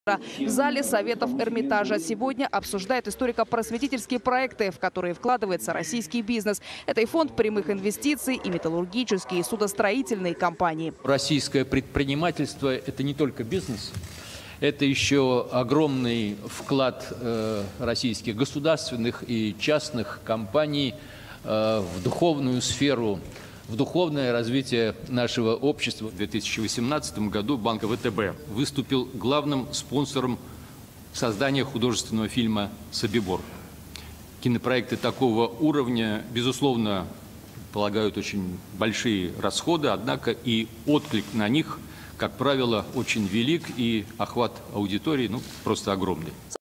В зале Советов Эрмитажа сегодня обсуждают историко-просветительские проекты, в которые вкладывается российский бизнес. Это и фонд прямых инвестиций, и металлургические, и судостроительные компании. Российское предпринимательство – это не только бизнес, это еще огромный вклад российских государственных и частных компаний в духовную сферу, в духовное развитие нашего общества. В 2018 году Банк ВТБ выступил главным спонсором создания художественного фильма «Собибор». Кинопроекты такого уровня, безусловно, полагают очень большие расходы, однако и отклик на них, как правило, очень велик, и охват аудитории просто огромный.